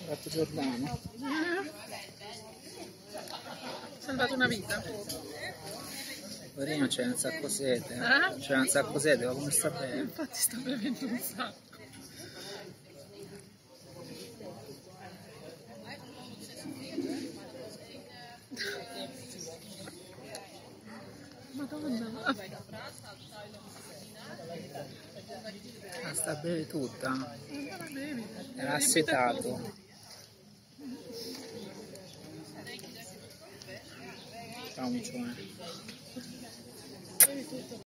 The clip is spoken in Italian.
fatto Giordano. Sei andato una vita? Poverino, c'è un sacco sete. Eh? C'è un sacco sete, ma come sta bene? Infatti sta bevendo un sacco. Madonna. La sta bene tutta. Non la bevi. Era assetato. Ciao, micione.